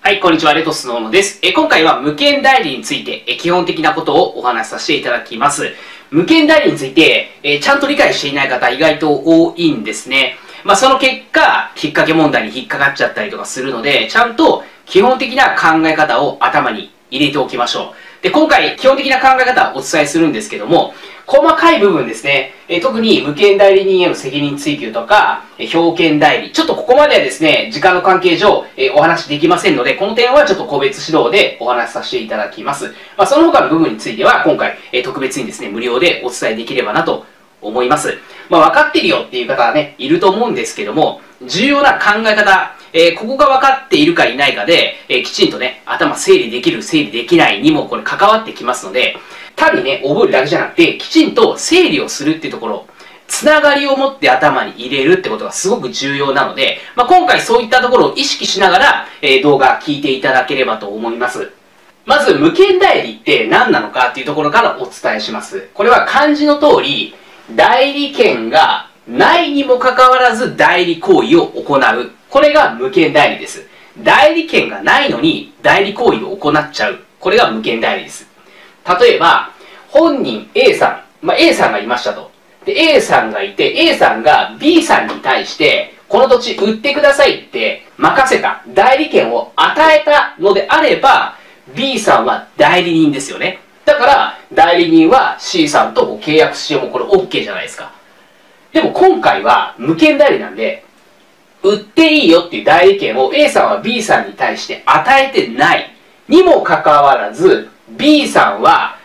はい、こんにちは、レトスの小野です。今回は無権代理について基本的なことをお話しさせていただきます。無権代理についてちゃんと理解していない方意外と多いんですね。その結果、引っ掛け問題に引っかかっちゃったりとかするので、ちゃんと基本的な考え方を頭に入れておきましょう。で、今回、基本的な考え方をお伝えするんですけども、細かい部分ですね、特に無権代理人への責任追及とか、表権代理、ちょっとここまではですね、時間の関係上、お話できませんので、この点はちょっと個別指導でお話しさせていただきます。その他の部分については、今回、特別にですね、無料でお伝えできればなと思います。分かってるよっていう方はね、いると思うんですけども、重要な考え方、ここが分かっているかいないかで、きちんとね、頭整理できる、整理できないにもこれ関わってきますので、単にね、覚えるだけじゃなくて、きちんと整理をするっていうところ、つながりを持って頭に入れるってことがすごく重要なので、今回そういったところを意識しながら、動画聞いていただければと思います。まず、無権代理って何なのかっていうところからお伝えします。これは漢字の通り、代理権がないにもかかわらず代理行為を行う。これが無権代理です。代理権がないのに代理行為を行っちゃう。これが無権代理です。例えば、本人 A さん、A さんがいましたと。で、A さんがいて、A さんが B さんに対して、この土地売ってくださいって任せた、代理権を与えたのであれば、B さんは代理人ですよね。だから、代理人は C さんと契約してもこれ OK じゃないですか。でも今回は無権代理なんで、売っていいよっていう代理権を A さんは B さんに対して与えてないにもかかわらず、B さんは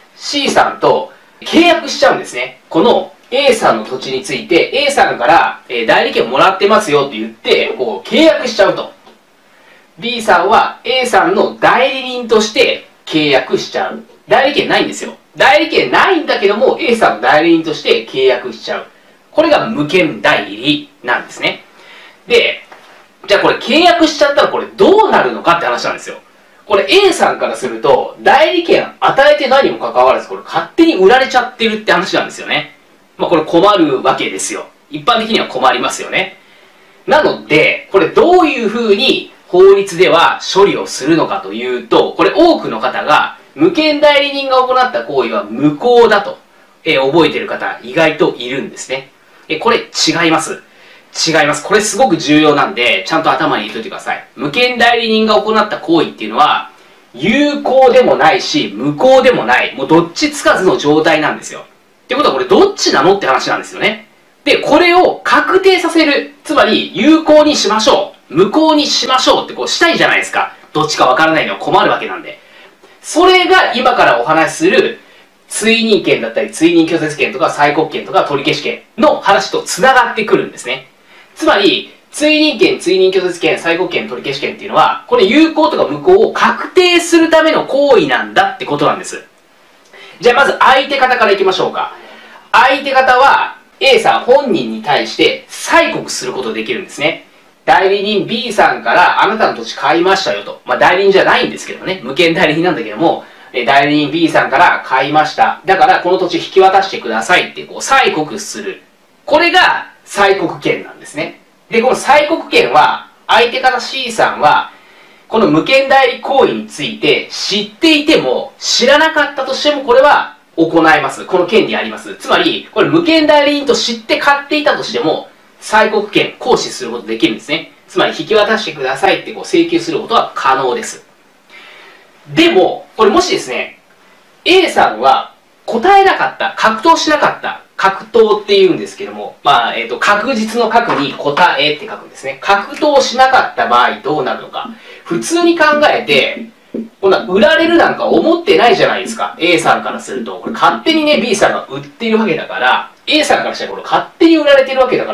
C さんと契約しちゃうんですね。この A さんの土地について A さんから代理権もらってますよって言って契約しちゃうと。B さんは A さんの代理人として契約しちゃう。代理権ないんですよ。代理権ないんだけども A さんの代理人として契約しちゃう。これが無権代理なんですね。で、じゃあこれ契約しちゃったらこれどうなるのかって話なんですよ。これ A さんからすると代理権与えてないにもかかわらずこれ勝手に売られちゃってるって話なんですよね。これ困るわけですよ。一般的には困りますよね。なので、これどういうふうに法律では処理をするのかというと、これ多くの方が無権代理人が行った行為は無効だと、覚えている方意外といるんですね。これ違います。違います。これすごく重要なんで、ちゃんと頭に入れておいてください。無権代理人が行った行為っていうのは、有効でもないし、無効でもない、もうどっちつかずの状態なんですよ。ってことはこれどっちなのって話なんですよね。で、これを確定させる。つまり、有効にしましょう。無効にしましょうってしたいじゃないですか。どっちかわからないのは困るわけなんで。それが今からお話しする、追認権だったり、追認拒絶権とか、催告権とか、取り消し権の話と繋がってくるんですね。つまり、追認権、追認拒絶権、催告権、取り消し権っていうのは、これ有効とか無効を確定するための行為なんだってことなんです。じゃあまず相手方からいきましょうか。相手方は A さん本人に対して催告することができるんですね。代理人 B さんからあなたの土地買いましたよと。代理人じゃないんですけどね。無権代理人なんだけども、代理人 B さんから買いました。だからこの土地引き渡してくださいって催告する。これが催告権なんですね。で、この催告権は相手方 C さんはこの無権代理行為について知っていても知らなかったとしてもこれは行えます。この権利あります。つまり、これ無権代理人と知って買っていたとしても催告権行使することできるんですね。つまり引き渡してくださいって請求することは可能です。でも、これもしですね、A さんは答えなかった、格闘しなかった、格闘って言うんですけども、確実の確に答えって書くんですね。格闘しなかった場合どうなるのか。普通に考えて、こんな売られるなんか思ってないじゃないですか。A さんからすると。これ勝手にね、B さんが売っているわけだから、A さんからしたらこれ勝手に売られてるわけだから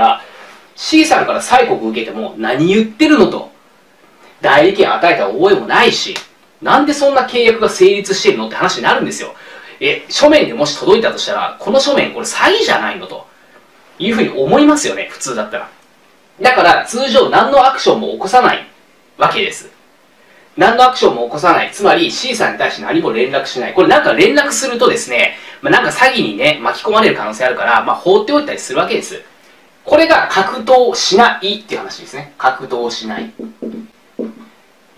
、C さんから催告受けても何言ってるのと。代理権与えた覚えもないし、なんでそんな契約が成立してるのって話になるんですよ。書面でもし届いたとしたら、この書面これ詐欺じゃないのというふうに思いますよね、普通だったら。だから通常何のアクションも起こさないわけです。何のアクションも起こさない。つまり C さんに対して何も連絡しない。これなんか連絡するとですね、なんか詐欺にね、巻き込まれる可能性あるから、放っておいたりするわけです。これが格闘しないっていう話ですね。格闘しない。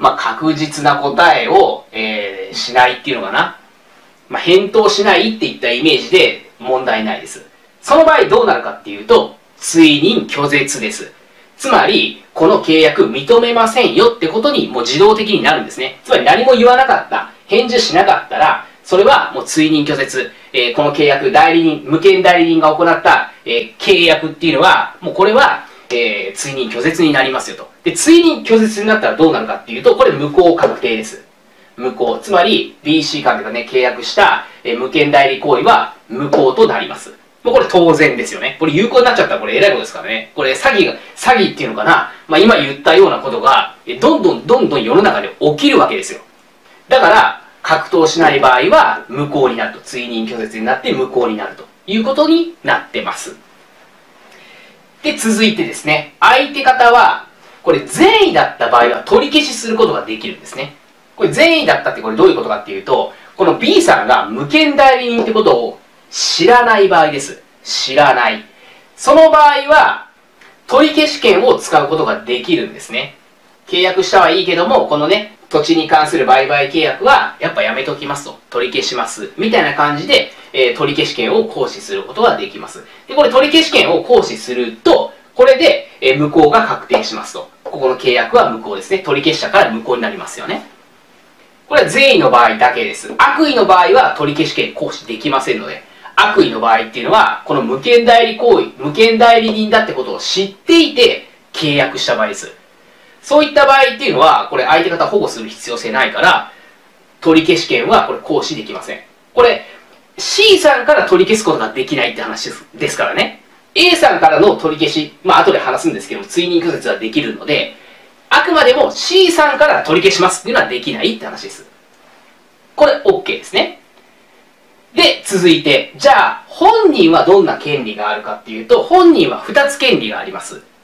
確実な答えを、しないっていうのかな。返答しないっていったイメージで問題ないです。その場合どうなるかっていうと、追認拒絶です。つまり、この契約認めませんよってことにもう自動的になるんですね。つまり何も言わなかった、返事しなかったら、それはもう追認拒絶。この契約、無権代理人が行った、契約っていうのは、もうこれは、追認拒絶になりますよと。で、追認拒絶になったらどうなるかっていうと、これ無効確定です。無効。つまり、BC 間でね、契約した、無権代理行為は無効となります。もうこれ当然ですよね。これ有効になっちゃったらこれ偉いことですからね。これ詐欺っていうのかな。今言ったようなことが、どんどん世の中で起きるわけですよ。だから、格闘しない場合は無効になると。追認拒絶になって無効になるということになってます。で、続いてですね、相手方は、これ善意だった場合は取り消しすることができるんですね。これ善意だったってこれどういうことかっていうと、この B さんが無権代理人ってことを知らない場合です。知らない。その場合は、取り消し権を使うことができるんですね。契約したはいいけども、このね、土地に関する売買契約は、やっぱやめときますと。取り消します。みたいな感じで、取り消し権を行使することができます。で、これ取り消し権を行使すると、これで、無効が確定しますと。ここの契約は無効ですね。取り消したから無効になりますよね。これは善意の場合だけです。悪意の場合は取り消し権行使できませんので、悪意の場合っていうのは、この無権代理行為、無権代理人だってことを知っていて契約した場合です。そういった場合っていうのは、これ相手方保護する必要性ないから、取り消し権はこれ行使できません。これ、C さんから取り消すことができないって話ですからね。A さんからの取り消し、後で話すんですけども、追認拒絶はできるので、あくまでも C さんから取り消しますっていうのはできないって話です。これ OK ですね。で、続いて、じゃあ、本人はどんな権利があるかっていうと、本人は2つ権利があります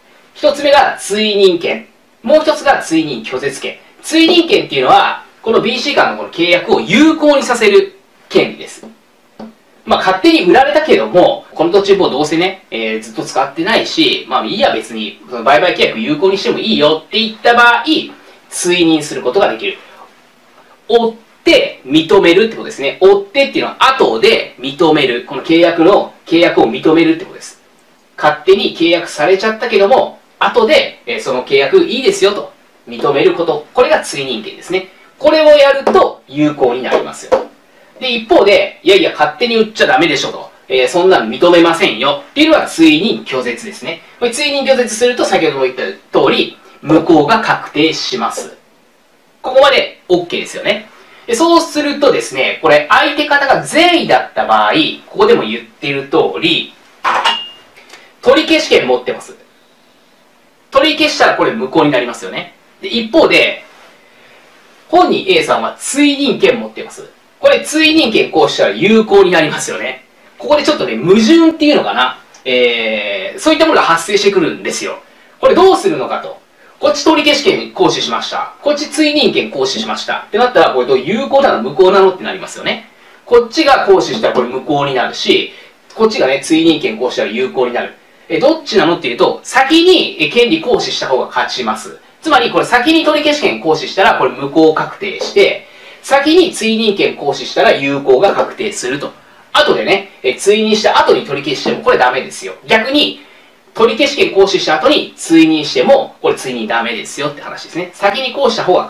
。1つ目が追認権。もう1つが追認拒絶権。追認権っていうのは、この BC 間のこの契約を有効にさせる権利です。勝手に売られたけども、この土地もどうせね、ずっと使ってないし、いいや別に、その売買契約有効にしてもいいよって言った場合、追認することができる。追って認めるってことですね。追ってっていうのは後で認める。この契約を認めるってことです。勝手に契約されちゃったけども、後で、その契約いいですよと認めること。これが追認権ですね。これをやると有効になりますよ。で、一方で、いやいや勝手に売っちゃダメでしょと。そんなの認めませんよっていうのが追認拒絶ですね。これ追認拒絶すると先ほども言った通り、無効が確定します。ここまで OK ですよね。でそうするとですね、これ相手方が善意だった場合、ここでも言っている通り、取り消し権持ってます。取り消したらこれ無効になりますよね。で一方で、本人 A さんは追認権持ってます。これ追認権行使したら有効になりますよね。ここでちょっとね、矛盾っていうのかな。そういったものが発生してくるんですよ。これどうするのかと。こっち取り消し権行使しました。こっち追認権行使しました。ってなったら、これ有効なの無効なのってなりますよね。こっちが行使したらこれ無効になるし、こっちがね、追認権行使したら有効になる。どっちなのっていうと、先に権利行使した方が勝ちます。つまりこれ先に取り消し権行使したらこれ無効確定して、先に追認権行使したら有効が確定すると。後でね、追認した後に取り消してもこれダメですよ。逆に、取り消し権行使した後に追認しても、これ追認ダメですよって話ですね。先に行使した方が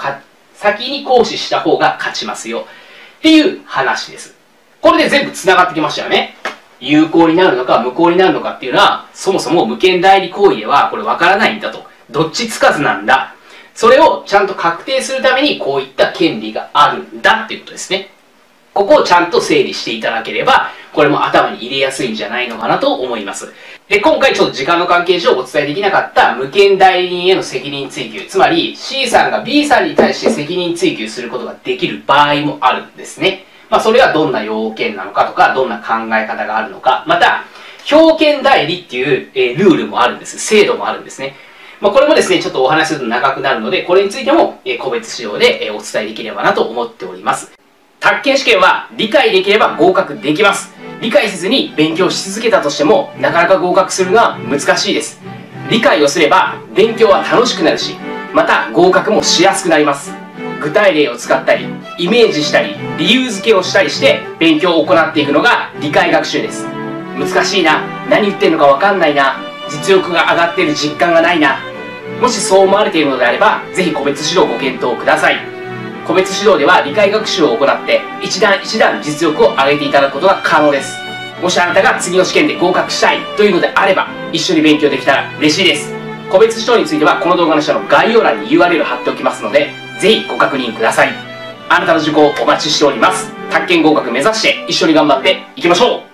勝ちますよ。っていう話です。これで全部繋がってきましたよね。有効になるのか無効になるのかっていうのは、そもそも無権代理行為ではこれ分からないんだと。どっちつかずなんだ。それをちゃんと確定するためにこういった権利があるんだっていうことですね。ここをちゃんと整理していただければ、これも頭に入れやすいんじゃないのかなと思います。で、今回ちょっと時間の関係上お伝えできなかった無権代理人への責任追及、つまり C さんが B さんに対して責任追及することができる場合もあるんですね。それはどんな要件なのかとか、どんな考え方があるのか、また、表権代理っていうルールもあるんです。制度もあるんですね。これもですね、ちょっとお話しすると長くなるので、これについても個別指導でお伝えできればなと思っております。宅建試験は理解できれば合格できます。理解せずに勉強し続けたとしても、なかなか合格するのは難しいです。理解をすれば勉強は楽しくなるし、また合格もしやすくなります。 具体例を使ったり、イメージしたり、理由付けをしたりして勉強を行っていくのが理解学習です。難しいな、何言ってるのかわかんないな、実力が上がっている実感がないな、もしそう思われているのであれば、ぜひ個別指導をご検討ください。個別指導では理解学習を行って一段一段実力を上げていただくことが可能です。もしあなたが次の試験で合格したいというのであれば、一緒に勉強できたら嬉しいです。個別指導についてはこの動画の下の概要欄に URL 貼っておきますので、ぜひご確認ください。あなたの受講をお待ちしております。宅建合格目指して一緒に頑張っていきましょう。